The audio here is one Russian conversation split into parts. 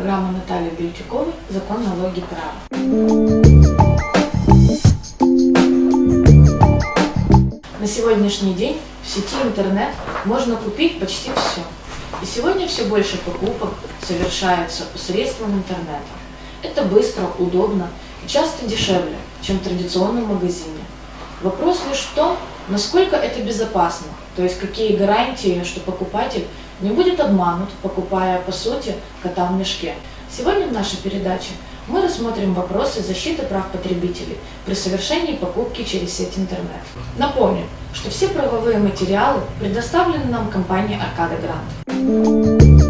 программа Натальи Бельтюковой «Закон, налоги, право». На сегодняшний день в сети интернет можно купить почти все. И сегодня все больше покупок совершается посредством интернета. Это быстро, удобно и часто дешевле, чем в традиционном магазине. Вопрос лишь в том, насколько это безопасно, то есть какие гарантии, что покупатель не будет обманут, покупая по сути кота в мешке. Сегодня в нашей передаче мы рассмотрим вопросы защиты прав потребителей при совершении покупки через сеть интернет. Напомню, что все правовые материалы предоставлены нам компанией Arcade Grant.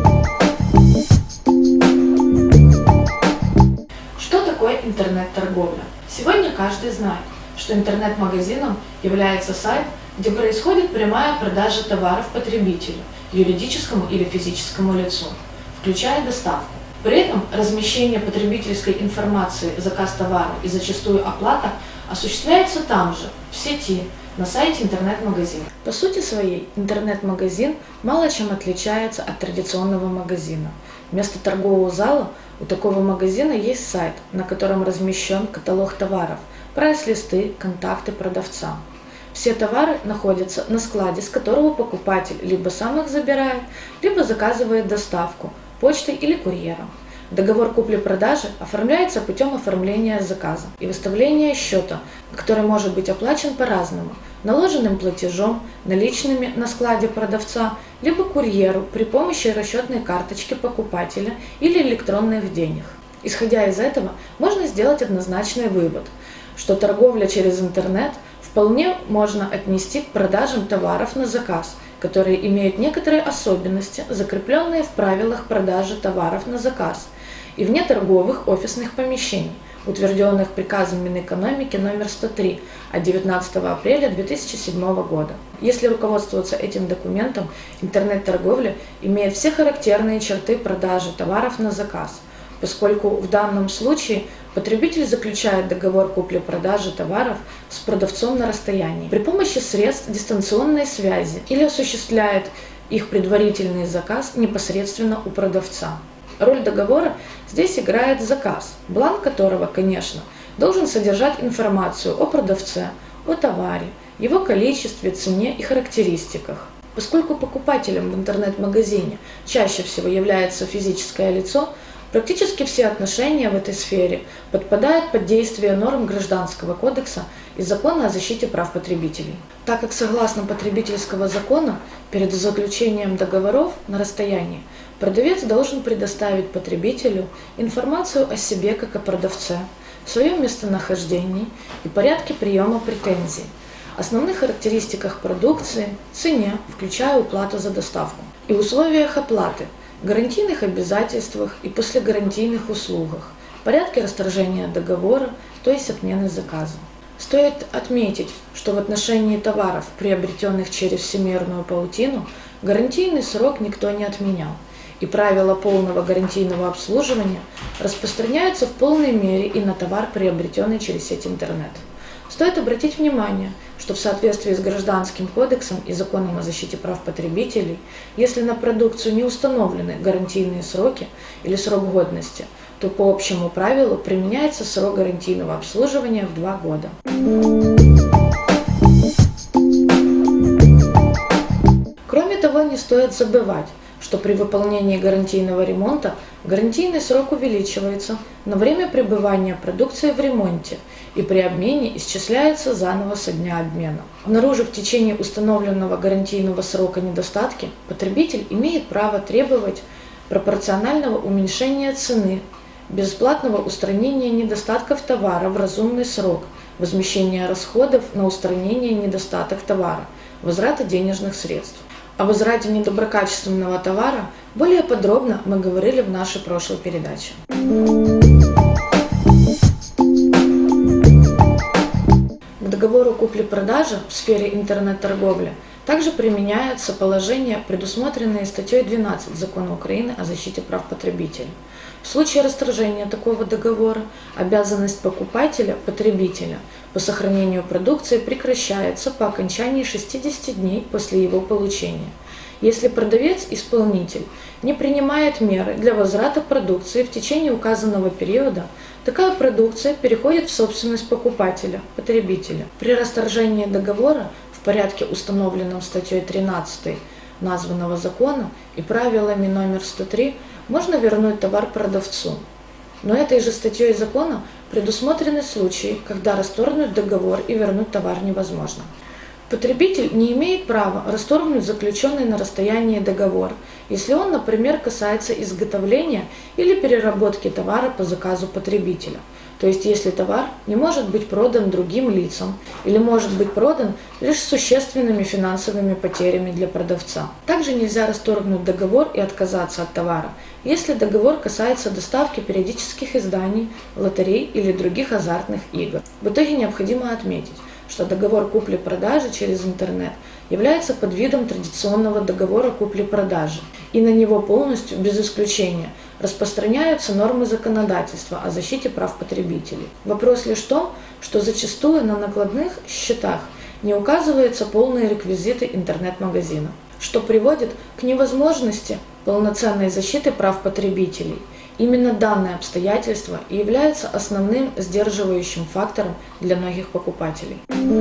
Что такое интернет-торговля? Сегодня каждый знает, что интернет-магазином является сайт, где происходит прямая продажа товаров потребителю, юридическому или физическому лицу, включая доставку. При этом размещение потребительской информации, заказ товара и зачастую оплата осуществляется там же, в сети, на сайте интернет-магазина. По сути своей, интернет-магазин мало чем отличается от традиционного магазина. Вместо торгового зала у такого магазина есть сайт, на котором размещен каталог товаров, прайс-листы, контакты продавца. Все товары находятся на складе, с которого покупатель либо сам их забирает, либо заказывает доставку почтой или курьером. Договор купли-продажи оформляется путем оформления заказа и выставления счета, который может быть оплачен по-разному: наложенным платежом, наличными на складе продавца, либо курьеру при помощи расчетной карточки покупателя или электронных денег. Исходя из этого, можно сделать однозначный вывод, что торговля через интернет вполне можно отнести к продажам товаров на заказ, которые имеют некоторые особенности, закрепленные в правилах продажи товаров на заказ и вне торговых офисных помещений, утвержденных приказом Минэкономики номер 103 от 19 апреля 2007 года. Если руководствоваться этим документом, интернет-торговля имеет все характерные черты продажи товаров на заказ, поскольку в данном случае потребитель заключает договор купли-продажи товаров с продавцом на расстоянии при помощи средств дистанционной связи или осуществляет их предварительный заказ непосредственно у продавца. Роль договора здесь играет заказ, бланк которого, конечно, должен содержать информацию о продавце, о товаре, его количестве, цене и характеристиках. Поскольку покупателем в интернет-магазине чаще всего является физическое лицо, практически все отношения в этой сфере подпадают под действие норм Гражданского кодекса и Закона о защите прав потребителей. Так как согласно потребительского закона, перед заключением договоров на расстоянии продавец должен предоставить потребителю информацию о себе как о продавце, своем местонахождении и порядке приема претензий, основных характеристиках продукции, цене, включая уплату за доставку, и условиях оплаты, гарантийных обязательствах и послегарантийных услугах, порядке расторжения договора, то есть отмены заказа. Стоит отметить, что в отношении товаров, приобретенных через всемирную паутину, гарантийный срок никто не отменял, и правила полного гарантийного обслуживания распространяются в полной мере и на товар, приобретенный через сеть интернет. Стоит обратить внимание, что в соответствии с Гражданским кодексом и Законом о защите прав потребителей, если на продукцию не установлены гарантийные сроки или срок годности, то по общему правилу применяется срок гарантийного обслуживания в 2 года. Кроме того, не стоит забывать, что при выполнении гарантийного ремонта гарантийный срок увеличивается на время пребывания продукции в ремонте и при обмене исчисляется заново со дня обмена. Обнаружив в течение установленного гарантийного срока недостатки, потребитель имеет право требовать пропорционального уменьшения цены, бесплатного устранения недостатков товара в разумный срок, возмещения расходов на устранение недостаток товара, возврата денежных средств. О возврате недоброкачественного товара более подробно мы говорили в нашей прошлой передаче. К договору купли-продажи в сфере интернет-торговли также применяются положения, предусмотренные статьей 12 Закона Украины о защите прав потребителей. В случае расторжения такого договора обязанность покупателя-потребителя по сохранению продукции прекращается по окончании 60 дней после его получения. Если продавец-исполнитель не принимает меры для возврата продукции в течение указанного периода, такая продукция переходит в собственность покупателя, потребителя. При расторжении договора в порядке, установленном статьей 13 названного закона и правилами номер 103, можно вернуть товар продавцу. Но этой же статьей закона предусмотрены случаи, когда расторгнуть договор и вернуть товар невозможно. Потребитель не имеет права расторгнуть заключенный на расстоянии договор, если он, например, касается изготовления или переработки товара по заказу потребителя. То есть, если товар не может быть продан другим лицам или может быть продан лишь с существенными финансовыми потерями для продавца. Также нельзя расторгнуть договор и отказаться от товара, если договор касается доставки периодических изданий, лотерей или других азартных игр. В итоге необходимо отметить, что договор купли-продажи через интернет является подвидом традиционного договора купли-продажи, и на него полностью, без исключения, распространяются нормы законодательства о защите прав потребителей. Вопрос лишь в том, что зачастую на накладных счетах не указываются полные реквизиты интернет-магазина, что приводит к невозможности полноценной защиты прав потребителей. Именно данное обстоятельство и является основным сдерживающим фактором для многих покупателей.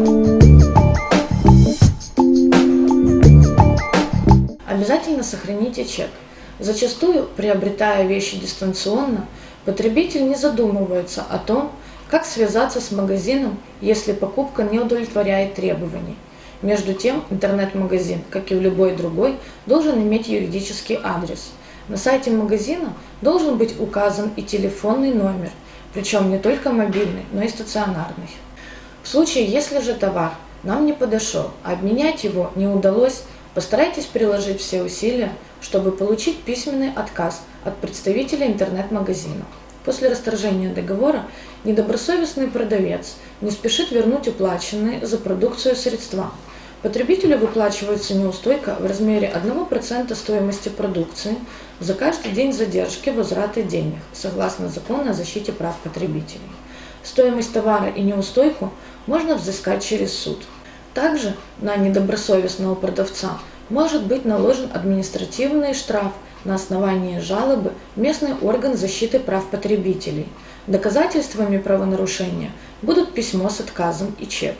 Обязательно сохраните чек. Зачастую, приобретая вещи дистанционно, потребитель не задумывается о том, как связаться с магазином, если покупка не удовлетворяет требований. Между тем, интернет-магазин, как и любой другой, должен иметь юридический адрес. На сайте магазина должен быть указан и телефонный номер, причем не только мобильный, но и стационарный. В случае, если же товар нам не подошел, а обменять его не удалось, постарайтесь приложить все усилия, чтобы получить письменный отказ от представителя интернет-магазина. После расторжения договора недобросовестный продавец не спешит вернуть уплаченные за продукцию средства. Потребителю выплачивается неустойка в размере 1% стоимости продукции за каждый день задержки возврата денег, согласно закону о защите прав потребителей. Стоимость товара и неустойку можно взыскать через суд. Также на недобросовестного продавца может быть наложен административный штраф на основании жалобы в местный орган защиты прав потребителей. Доказательствами правонарушения будут письмо с отказом и чек.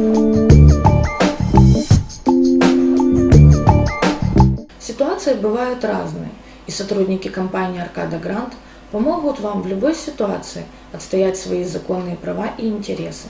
Ситуации бывают разные, и сотрудники компании Arcada Grant помогут вам в любой ситуации отстоять свои законные права и интересы.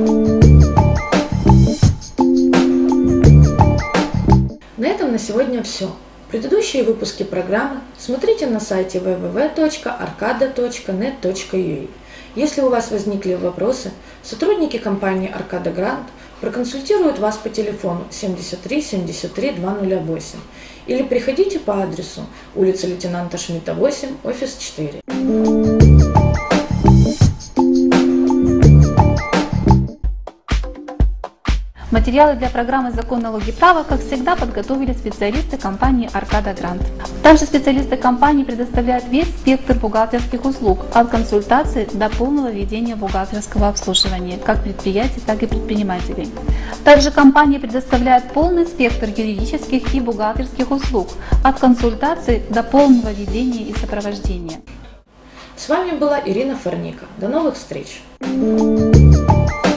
На этом на сегодня все. Предыдущие выпуски программы смотрите на сайте www.arcada.net.ua. Если у вас возникли вопросы, сотрудники компании Arcada Grant проконсультируют вас по телефону 73 73 208 или приходите по адресу улица Лейтенанта Шмидта, 8, офис 4. Материалы для программы «Закон, налоги, право», как всегда, подготовили специалисты компании Arcada Grant. Также специалисты компании предоставляют весь спектр бухгалтерских услуг, от консультаций до полного ведения бухгалтерского обслуживания, как предприятий, так и предпринимателей. Также компания предоставляет полный спектр юридических и бухгалтерских услуг, от консультаций до полного ведения и сопровождения. С вами была Ирина Фарника. До новых встреч!